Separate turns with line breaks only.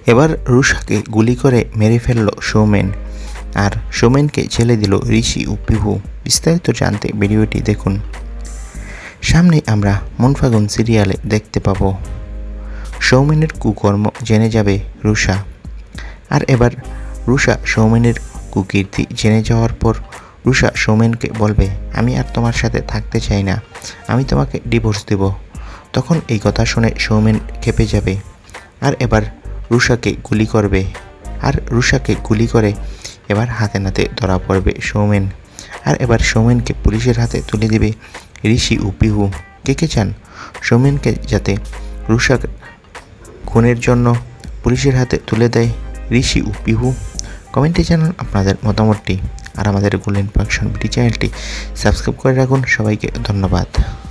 এবার রুষাকে গুলি করে মেরে ফেলল সৌমেন, আর সৌমেনকে জেলে দিল ঋষি ও পিহু। বিস্তারিত জানতে ভিডিওটি দেখুন। সামনে আমরা মন ফাগুন সিরিয়ালে দেখতে পাবো সৌমেনের কুকর্ম জেনে যাবে রুষা, আর এবার রুষা সৌমেনের কুকীর্তি জেনে যাওয়ার পর রুষা সৌমেনকে বলবে, আমি আর তোমার সাথে থাকতে চাই না, আমি তোমাকে ডিভোর্স দেব। তখন এই কথা শুনে সৌমেন ক্ষেপে যাবে, আর এবার রুষাকে গুলি করবে, আর রুষাকে গুলি করে এবার হাতে নাতে ধরা পড়বে সৌমেন, আর এবার সৌমেনকে পুলিশের হাতে তুলে দিবে ঋষি ও পিহু। কে চান সৌমেনকে যাতে রুষা খুনের জন্য পুলিশের হাতে তুলে দেয় ঋষি ও পিহু? কমেন্টে জানান আপনাদের মতামতটি, আর আমাদের গোল্ডেন ফাংশন বিডি চ্যানেলটি সাবস্ক্রাইব করে রাখুন। সবাইকে ধন্যবাদ।